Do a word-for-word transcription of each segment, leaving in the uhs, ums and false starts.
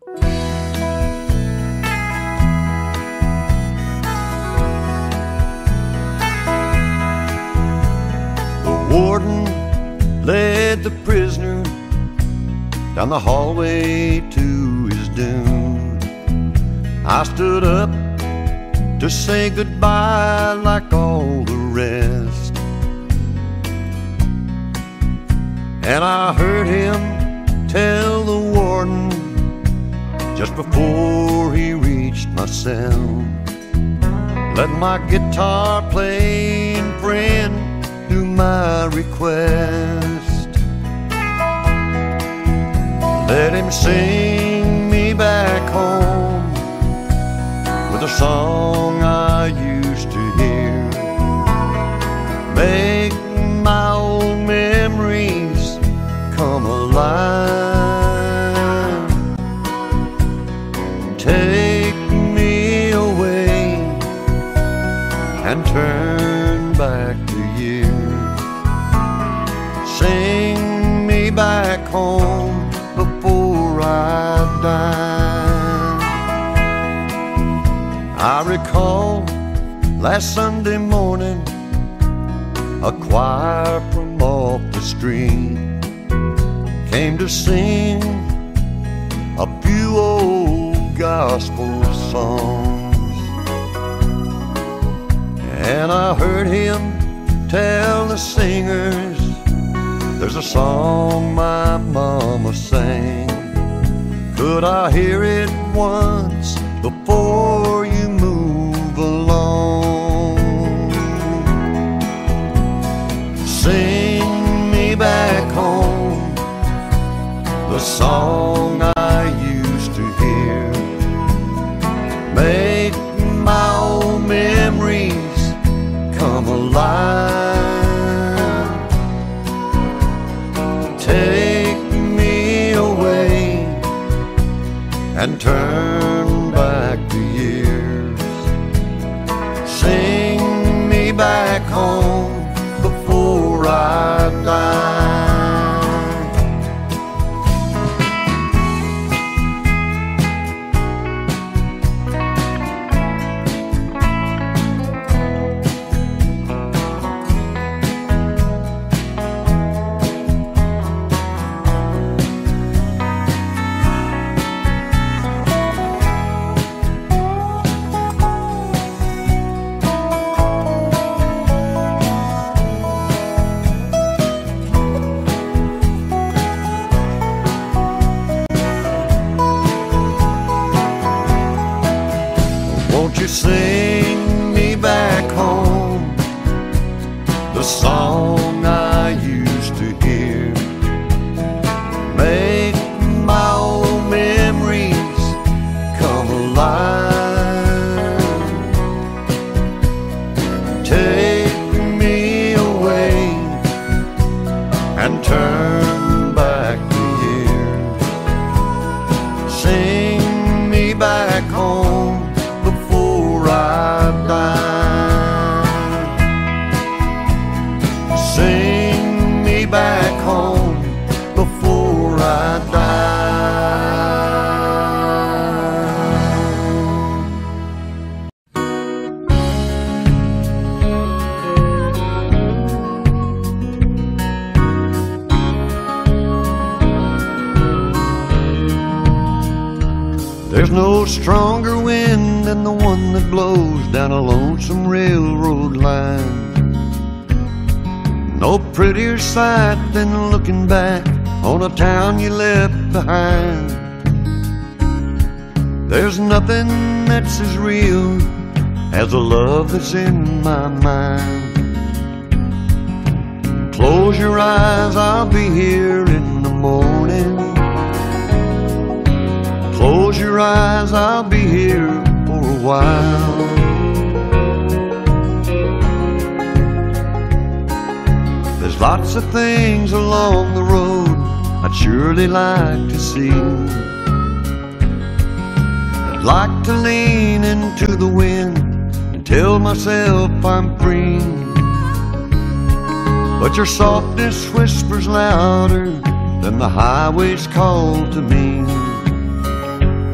The warden led the prisoner down the hallway to his doom. I stood up to say goodbye like all the rest, and I heard him tell the warden just before he reached my cell, let my guitar playing friend do my request. Let him sing me back home with a song I used to hear. Make my old memories come alive. Take me away and turn back the years. Sing me back home before I die. I recall last Sunday morning, a choir from off the street came to sing a few old gospel songs, and I heard him tell the singers, there's a song my mama sang. Could I hear it once before you move along? Sing me back home the song I used to hear. Make my old memories come alive. Take me away and turn back the years. Sing me back home before I die. Won't you sing me back home the song I used to hear? Make my old memories come alive. Take me away and turn back the years. Sing me back home before I die. Sing me back home before I die. There's no stronger wind than the one that blows down a lonesome railroad line. No prettier sight than looking back on a town you left behind. There's nothing that's as real as the love that's in my mind. Close your eyes, I'll be here in the morning. Close your eyes, I'll be here for a while. There's lots of things along the road I'd surely like to see. I'd like to lean into the wind and tell myself I'm free, but your softness whispers louder than the highway's call to me.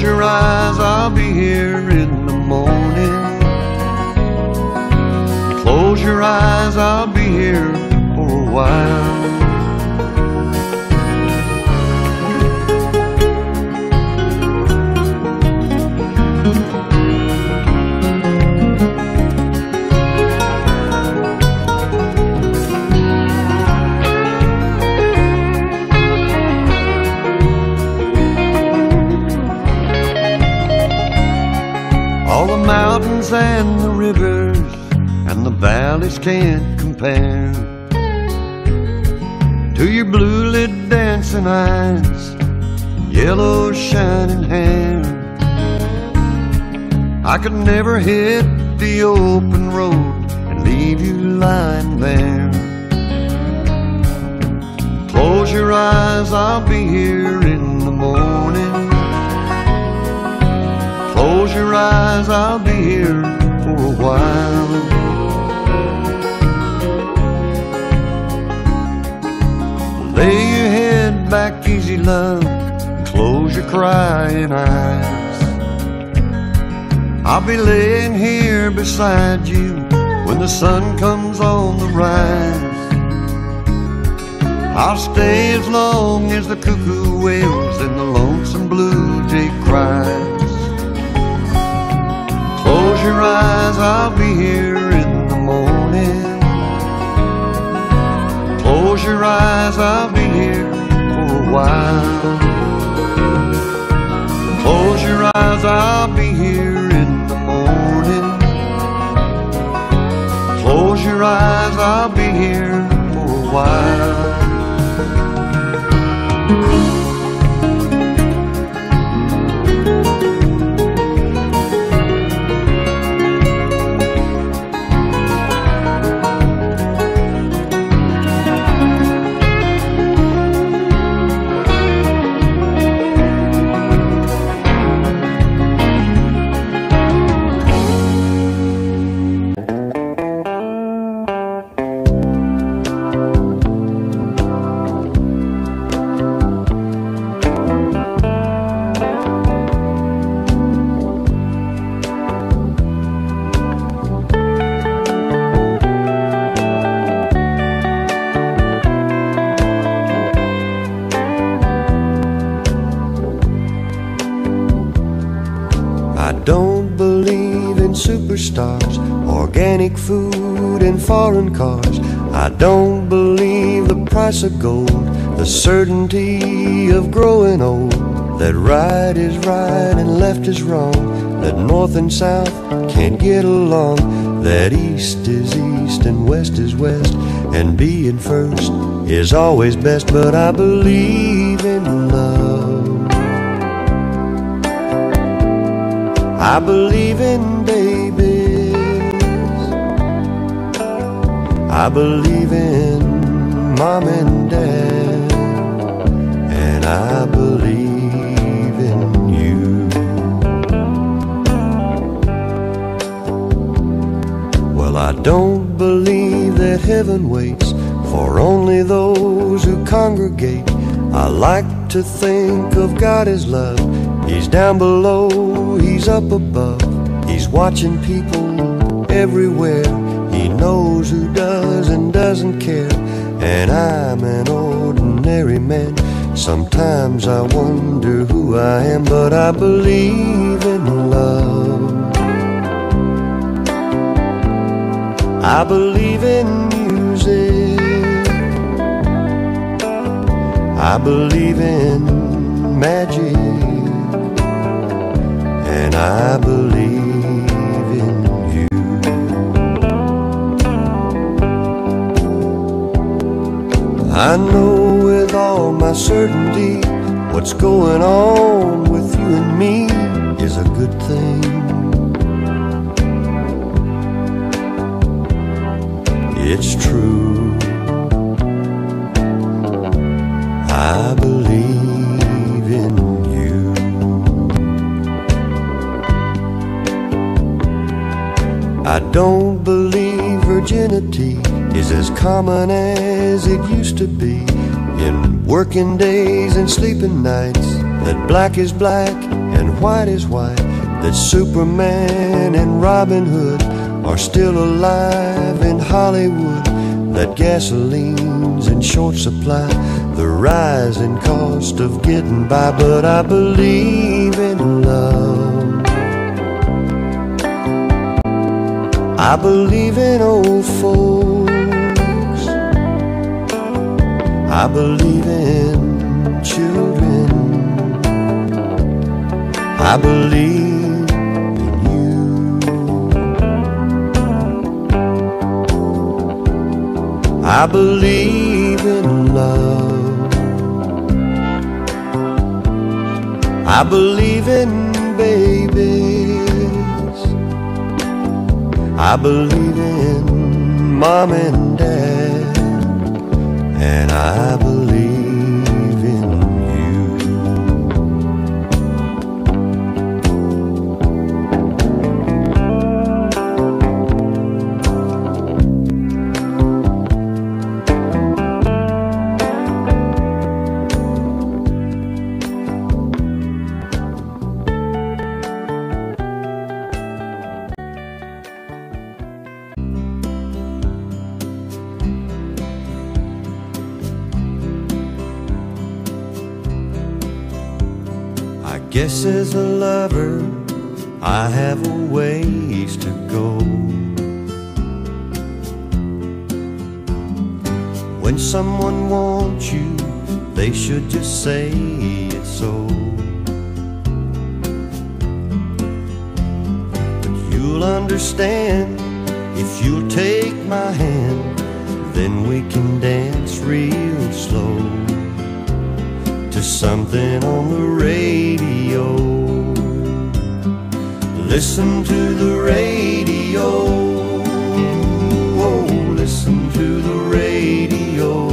your eyes, I'll be here in the morning. Close your eyes, I'll be here for a while. All the mountains and the rivers and the valleys can't compare to your blue-lit dancing eyes and yellow shining hair. I could never hit the open road and leave you lying there. Close your eyes, I'll be here in the morning. Close your eyes, I'll be here for a while. Lay your head back easy, love, and close your crying eyes. I'll be laying here beside you when the sun comes on the rise. I'll stay as long as the cuckoo wails and the lonesome blue jay cries. Close your eyes, I'll be here in the morning. Close your eyes, I'll be here for a while. Close your eyes, I'll be here in the morning. Close your eyes, I'll be here for a while. I don't believe in superstars, organic food and foreign cars. I don't believe the price of gold, the certainty of growing old, that right is right and left is wrong, that north and south can't get along, that east is east and west is west, and being first is always best. But I believe in love. I believe in babies. I believe in mom and dad. And I believe in you. Well, I don't believe that heaven waits for only those who congregate. I like to think of God as love. He's down below, He's up above. He's watching people everywhere. He knows who does and doesn't care. And I'm an ordinary man. Sometimes I wonder who I am, but I believe in love. I believe in music. I believe in magic. And I believe in you. I know with all my certainty what's going on with you and me is a good thing. It's true. I believe in you. I don't believe virginity is as common as it used to be. In working days and sleeping nights, that black is black and quite as white, that Superman and Robin Hood are still alive in Hollywood, that gasoline's in short supply, the rising cost of getting by. But I believe in love, I believe in old folks, I believe in children, I believe in you, I believe in love, I believe in babies, I believe in mom and dad, and I believe in you. I guess as a lover I have a ways to go. When someone wants you, they should just say it so. But you'll understand if you'll take my hand, then we can dance real slow to something on the radio. Listen to the radio, oh, listen to the radio.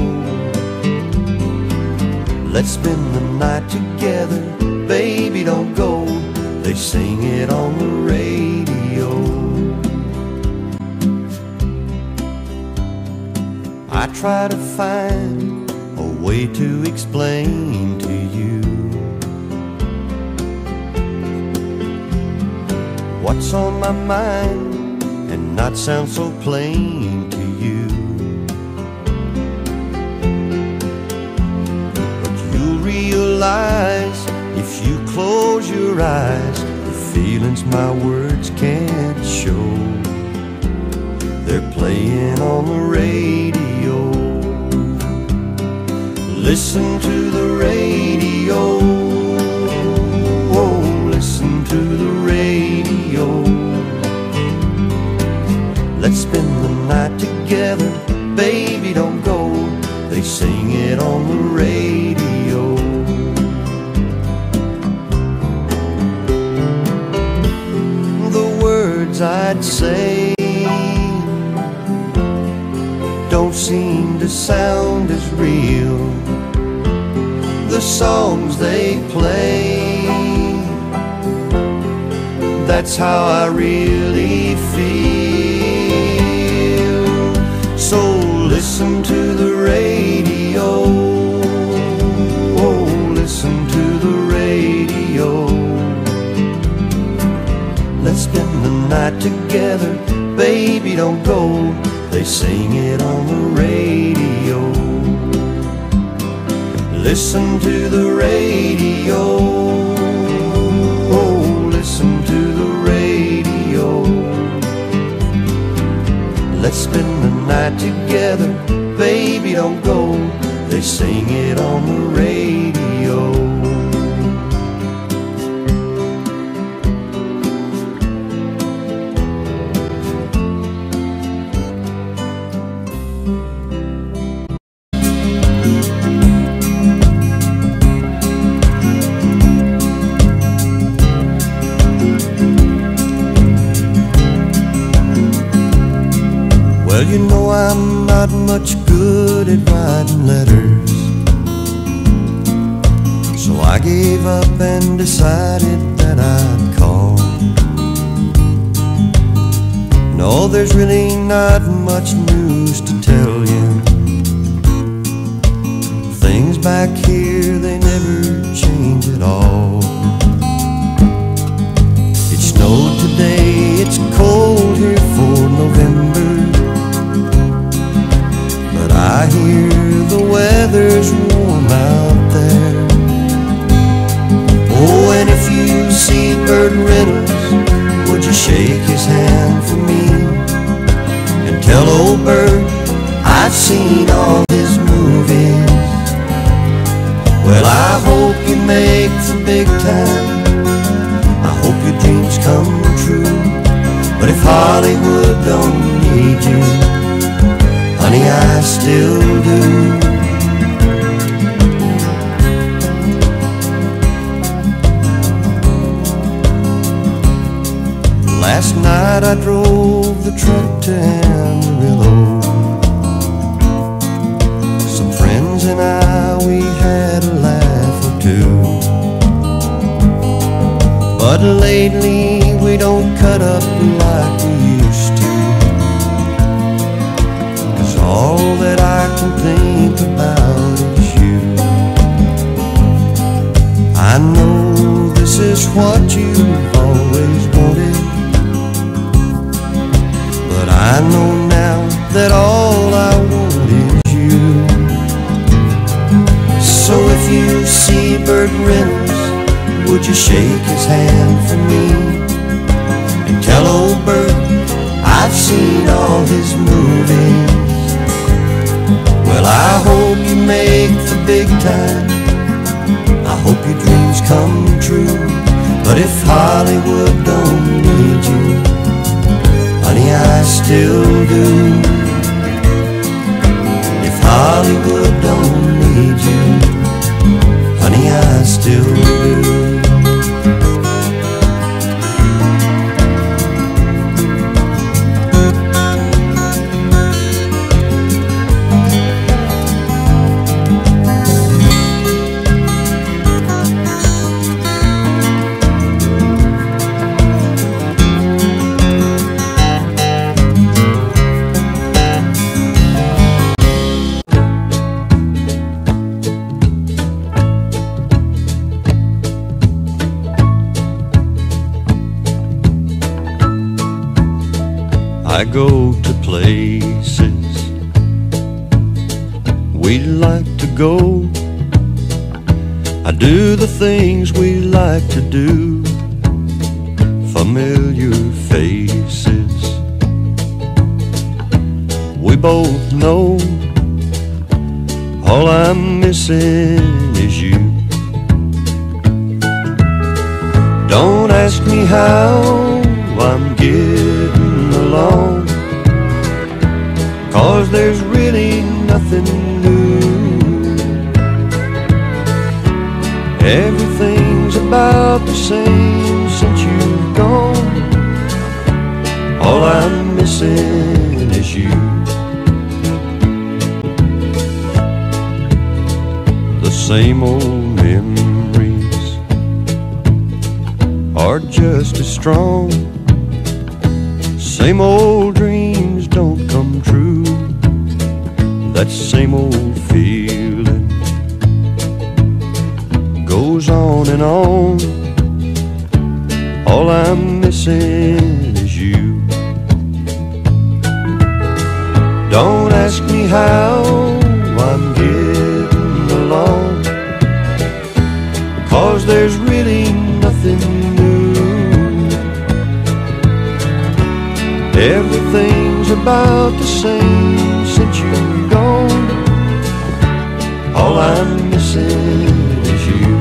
Let's spend the night together, baby, don't go. They sing it on the radio. I try to find a way to explain to you what's on my mind and not sound so plain to you. But you'll realize if you close your eyes, the feelings my words can't show, they're playing on the radio. Listen to the radio, oh, listen to the radio. Let's spend the night together, baby, don't go. They sing it on the radio. The words I'd say don't seem to sound as real. The songs they play, that's how I really feel. So listen to the radio, oh, listen to the radio. Let's spend the night together, baby, don't go. They sing it on the radio. Listen to the radio, oh, listen to the radio. Let's spend the night together, baby, don't go. They sing it on the radio. Well, you know I'm not much good at writing letters, so I gave up and decided that I'd call. No, there's really not much news to tell you. Things back here, they never change at all. Seabird Reynolds, would you shake his hand for me and tell old Bird I've seen all his movies? Well, I hope you make the big time, I hope your dreams come true. But if Hollywood don't need you, honey, I still do. Last night I drove the truck to Amarillo. Some friends and I, we had a laugh or two. But lately we don't cut up like we used to, 'cause all that I can think about is you. I know this is what you've always wanted, but I know now that all I want is you. So if you see Burt Reynolds, would you shake his hand for me and tell old Burt I've seen all his movies? Well, I hope you make the big time, I hope your dreams come true. But if Hollywood don't need you, honey, I still do. If Hollywood don't need you, honey, I still do. I go to places we like to go, I do the things we like to do. Familiar faces, we both know all I'm missing is you. Don't ask me how I'm getting along, 'cause there's really nothing new. Everything's about the same since you've gone. All I'm missing is you. The same old memories are just as strong. Same old dreams don't come true. That same old feeling goes on and on. All I'm missing is you. Don't ask me how I'm getting along, 'cause there's really nothing new. Everything's about the same since you've gone. All I'm missing is you.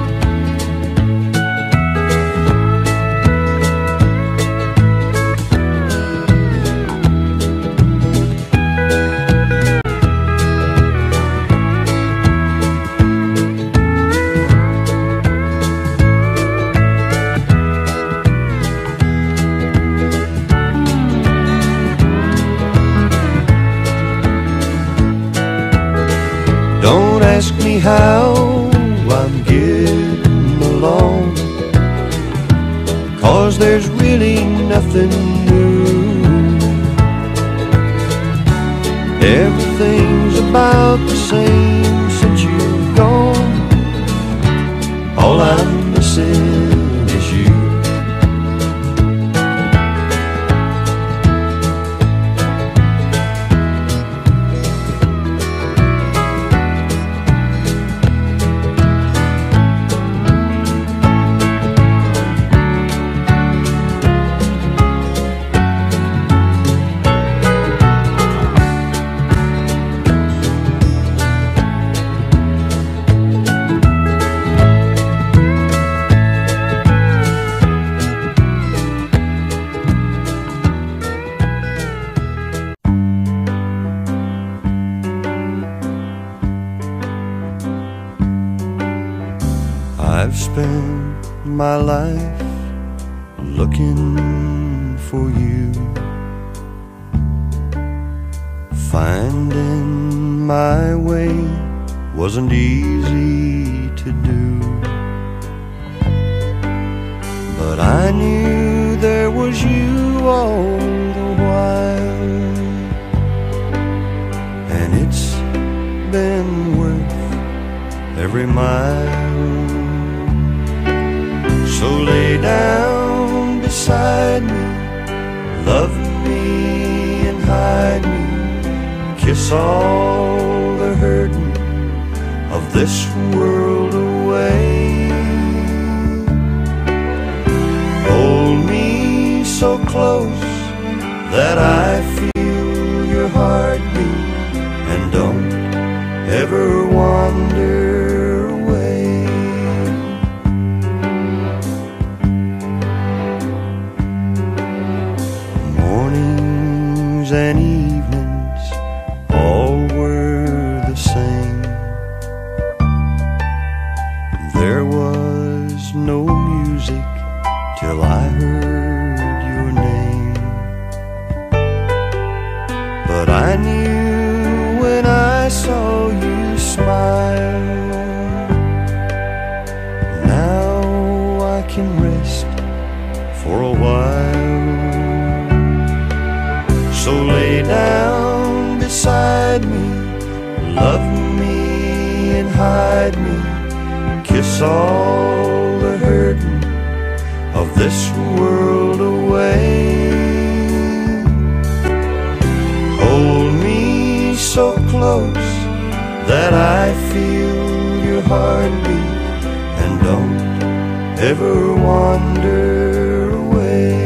Don't ask me how I'm getting along, 'cause there's really nothing new. Everything's about the same since you've gone. All I'm missing is you. spent my life looking for you, finding my way wasn't easy to do, but I knew there was you all the while, and it's been worth every mile. So lay down beside me, love me and hide me, kiss all the hurting of this world away. Hold me so close that I feel your heartbeat, and don't ever wander away. Mornings and evenings all were the same. There was no music till I heard your name, but I knew when I saw you smile, now I can rest for a while. So lay down beside me, love me and hide me, kiss all the hurting of this world away. Hold me so close that I feel your heartbeat, and don't ever wander away.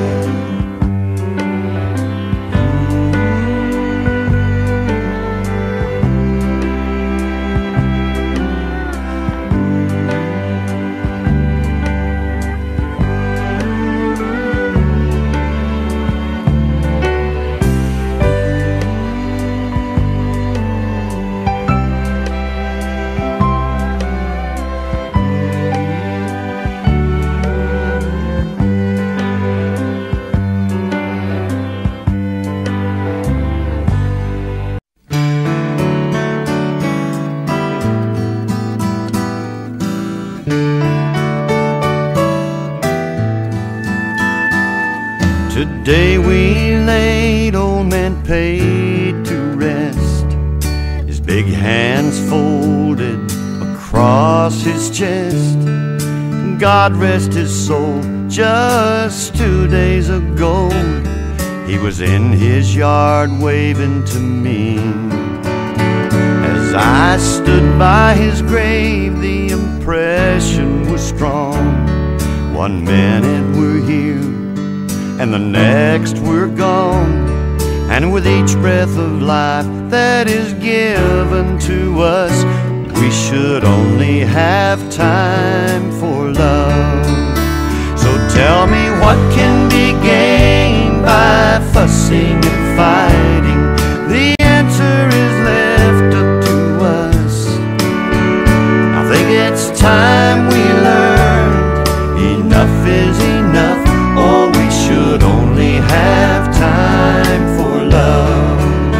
Today we laid old man Pate to rest, his big hands folded across his chest. God rest his soul, just two days ago he was in his yard waving to me. As I stood by his grave, the impression was strong. One minute we're here and the next we're gone, and with each breath of life that is given to us, we should only have time for love. So tell me, what can be gained by fussing and fighting? The answer is left up to us. I think it's time we learned enough is enough, or we should only have time for love.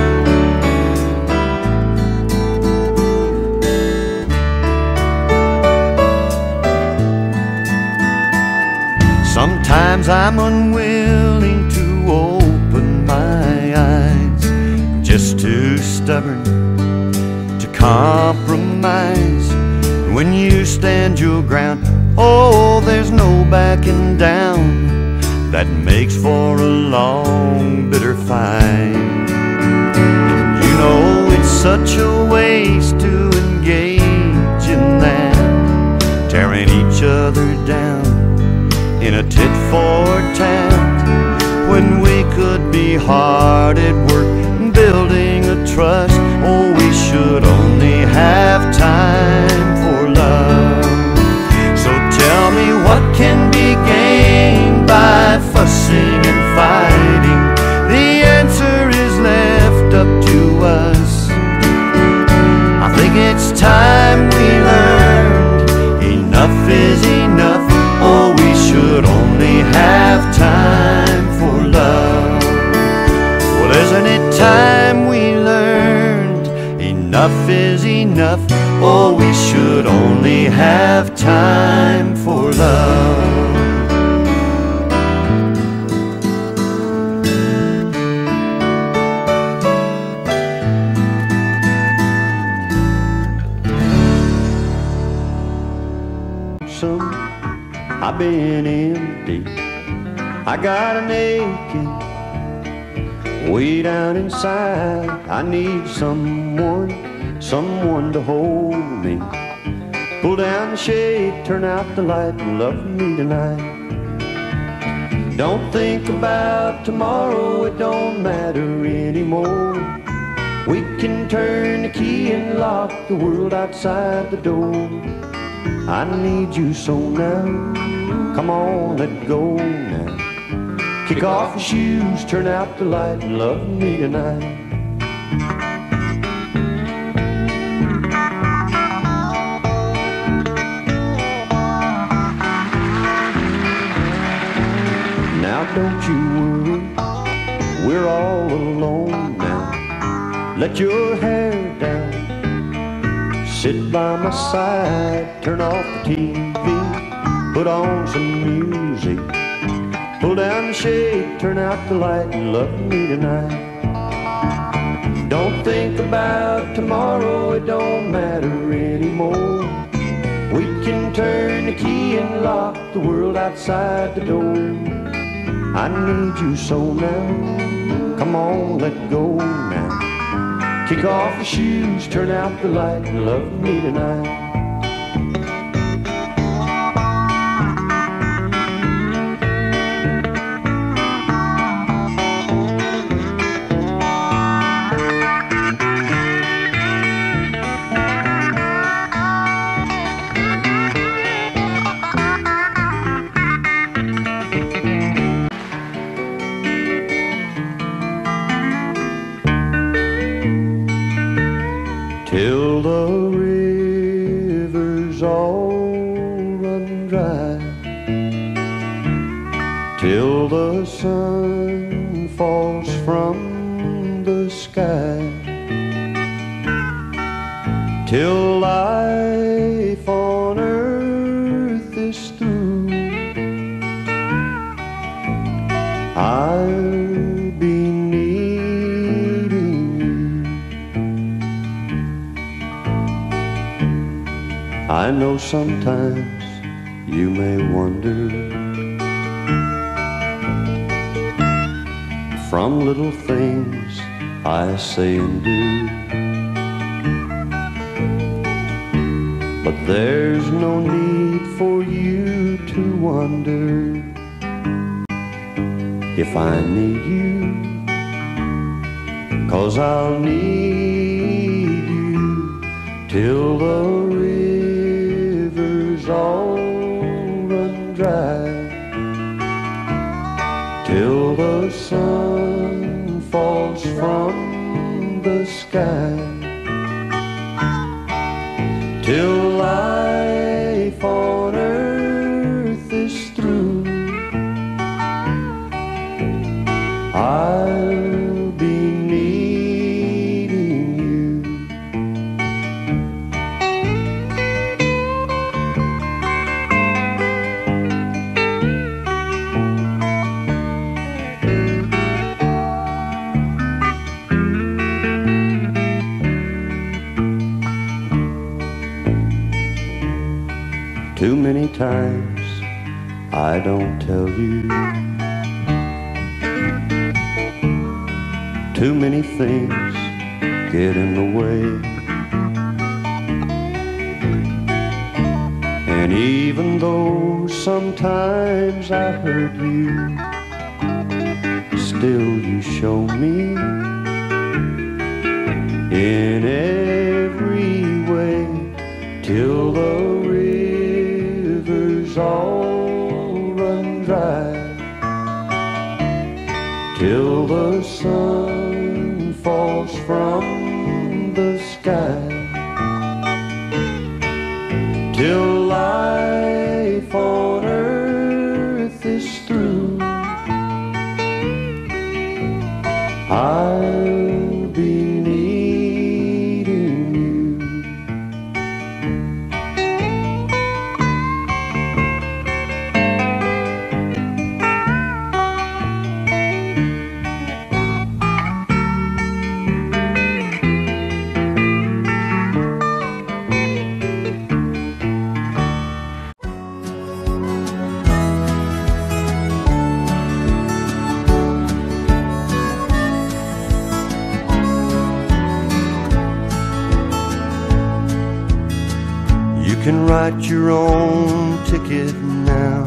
Sometimes I'm unwilling to open my eyes, just too stubborn to compromise. When you stand your ground, oh, there's no backing down. That makes for a long, bitter fight. And you know it's such a waste to engage in that, tearing each other down in a tit-for-tat, when we could be hard at work building a trust. Oh, we should only have time for love. So tell me, what can be gained by fussing and fighting? The answer is left up to us. I think it's time we learned enough is enough. lonesome, I've been empty. I got an aching way down inside. I need someone, someone to hold me. Pull down the shade, turn out the light, and love me tonight. Don't think about tomorrow, it don't matter anymore. We can turn the key and lock the world outside the door. I need you so now, come on, let go now. Kick off your shoes, turn out the light, and love me tonight. Now don't you worry, we're all alone now. Let your hair down, sit by my side, turn off the T V, put on some music. Pull down the shade, turn out the light, and love me tonight. Don't think about tomorrow, it don't matter anymore. We can turn the key and lock the world outside the door. I need you so now, come on, let go now. Kick off your shoes, turn out the light, and love me tonight. Till the rivers all run dry, till the sun falls from the sky, till life on earth is through, I'll be I know sometimes you may wonder, from little things I say and do, but there's no need for you to wonder if I need you, 'cause I'll need you till the all run dry, till the sun falls from the sky, till life on earth is through, I'll be needing you. Too many times I don't tell you, too many things get in the way, and even though sometimes I hurt you, still you show me in every way, till the all run dry, till the sun falls from the sky, till life on earth is through, I'll be needing you. can write your own ticket now.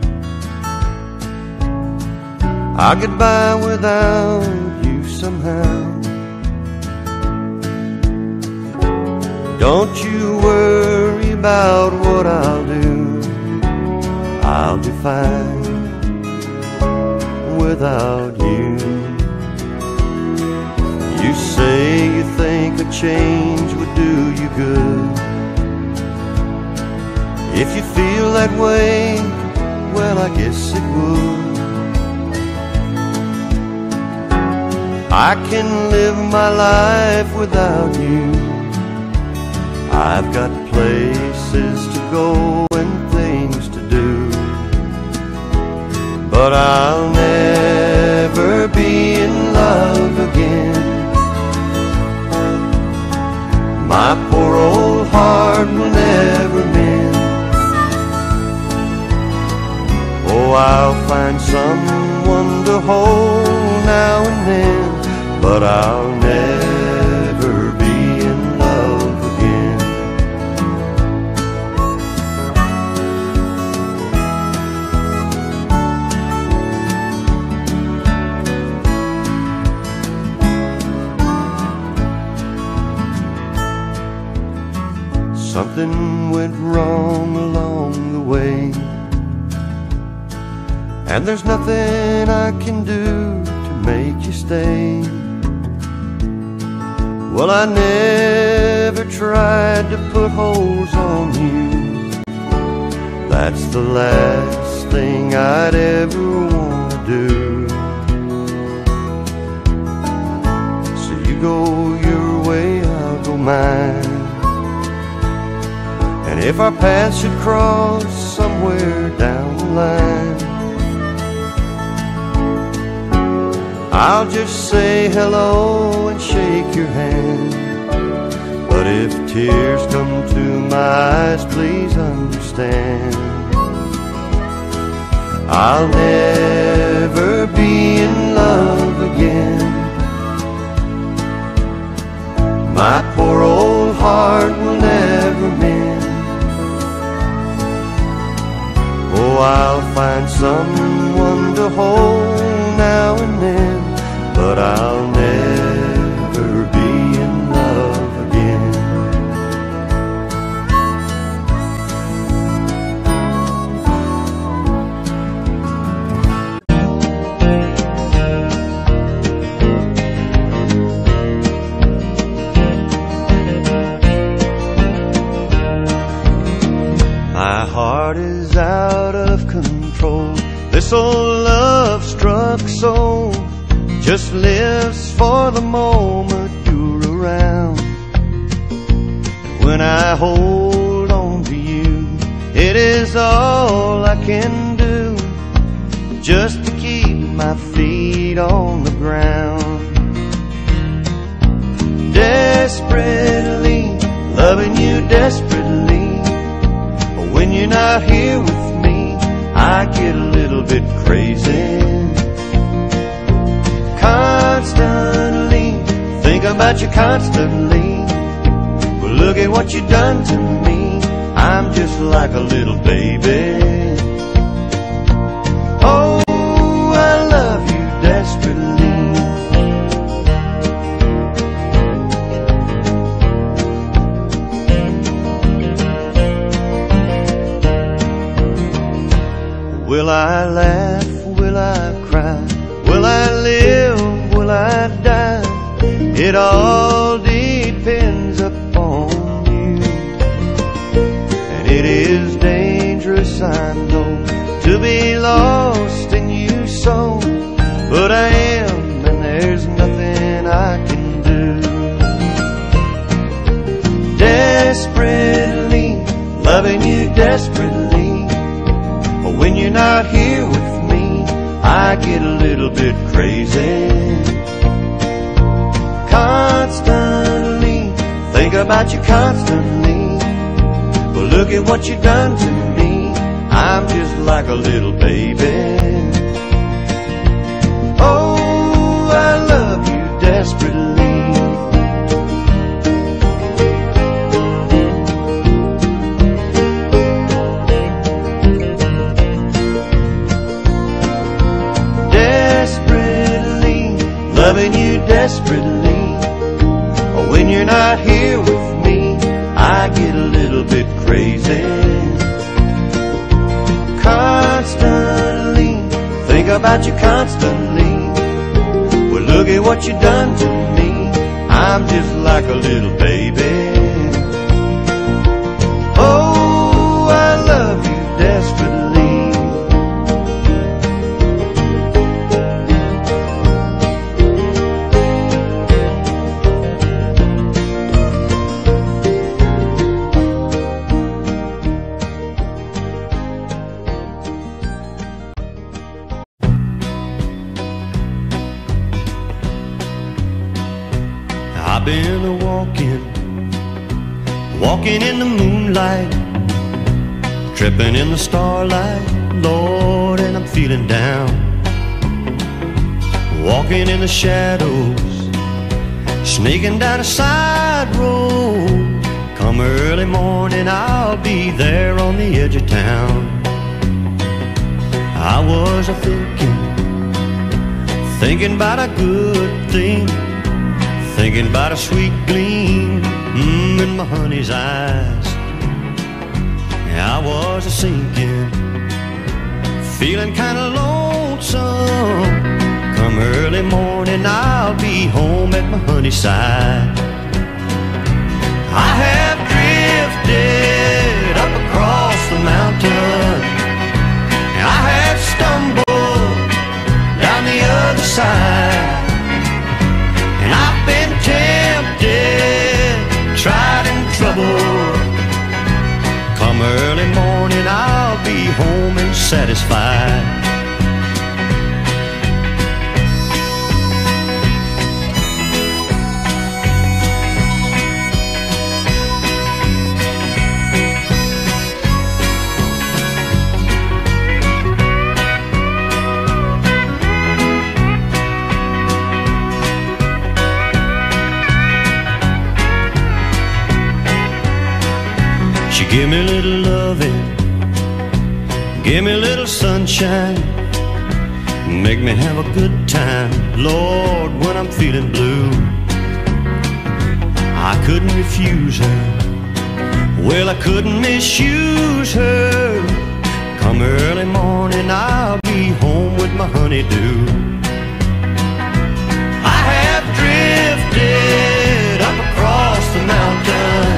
I'll get by without you somehow. Don't you worry about what I'll do. I'll be fine without you. You say you think a change would do you good. If you feel that way, well, I guess it would. I can live my life without you. I've got places to go and things to do, but I'll never be in love again. My poor old heart will never mend. Oh, I'll find someone to hold now and then, but I'll never be in love again. Something went wrong along the way, and there's nothing I can do to make you stay. Well, I never tried to put holes on you. That's the last thing I'd ever want to do. So you go your way, I'll go mine. And if our paths should cross somewhere down the line, I'll just say hello and shake your hand. But if tears come to my eyes, please understand, I'll never be in love again. My poor old heart will never mend. Oh, I'll find someone to hold now and then, but I'll never be in love again. My heart is out of control. This old love-struck soul just lives for the moment you're around. When I hold on to you, it is all I can do, just to keep my feet on the ground. Desperately loving you desperately, but when you're not here with me, I get a little bit crazy. Constantly think about you constantly. Well, look at what you done to me. I'm just like a little baby. Oh, I love you desperately. Will I laugh? Will I cry? Will I live? Will I die? It all depends upon you. And it is dangerous, I know, to be lost in you so, but I am, and there's nothing I can do. Desperately loving you desperately, but when you're not here with me, I get a little bit crazy. Constantly think about you constantly. Well, look at what you done to me. I'm just like a little baby. Oh, I love you desperately. desperately. When you're not here with me, I get a little bit crazy. Constantly, think about you constantly. Well, look at what you done to me. I'm just like a little baby. Oh, I love you desperately. I've been a walking, walking in the moonlight, tripping in the starlight, Lord, and I'm feeling down. Walking in the shadows, sneaking down a side road. Come early morning, I'll be there on the edge of town. I was a thinking, thinking about a good thing, thinking about a sweet gleam mm, in my honey's eyes. I was a sinking, feeling kinda lonesome. Come early morning, I'll be home at my honey's side. I have drifted up across the mountain, I have stumbled down the other side. I've been tempted, tried and troubled. Come early morning, I'll be home and satisfied. Give me a little loving, give me a little sunshine, make me have a good time, Lord, when I'm feeling blue. I couldn't refuse her, well, I couldn't misuse her. Come early morning, I'll be home with my honeydew. I have drifted up across the mountain,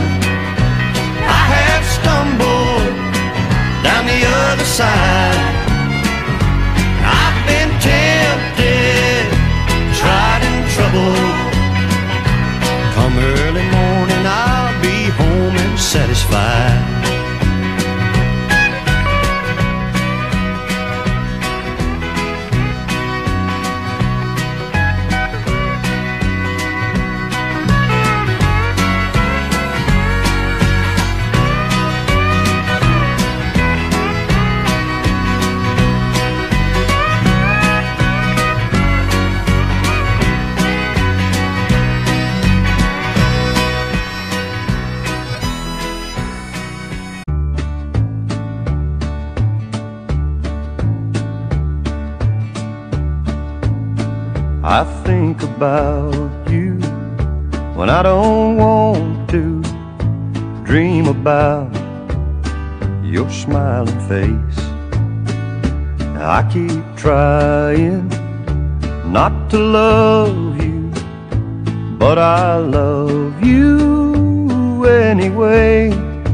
stumbled down the other side. I've been tempted, tried and troubled. Come early morning, I'll be home and satisfied. I think about you when I don't want to. Dream about your smiling face. I keep trying not to love you, but I love you anyway.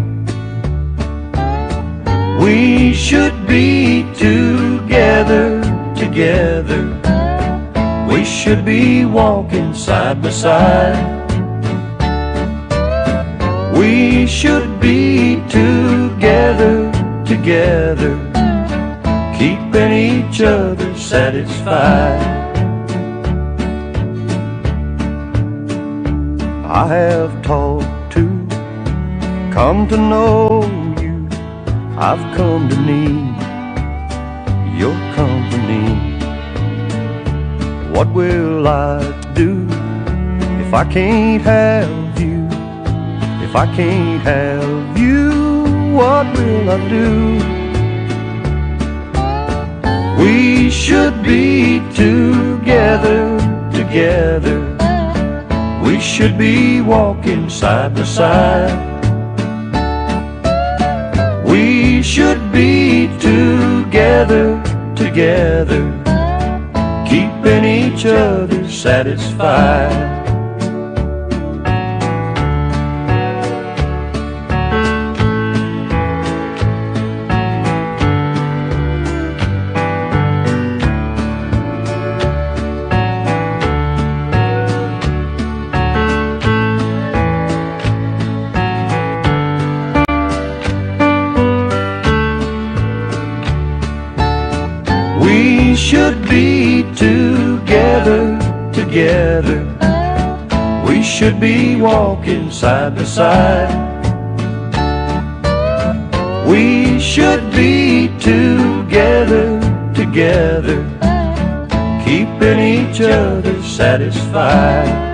We should be together, together. We should be walking side by side. We should be together, together, keeping each other satisfied. I have taught to come to know you. I've come to need your company. What will I do if I can't have you? If I can't have you, what will I do? We should be together, together. together. We should be walking side by side. We should be together, together, keeping each other satisfied. We should be together, together. We should be walking side by side. We should be together, together, keeping each other satisfied.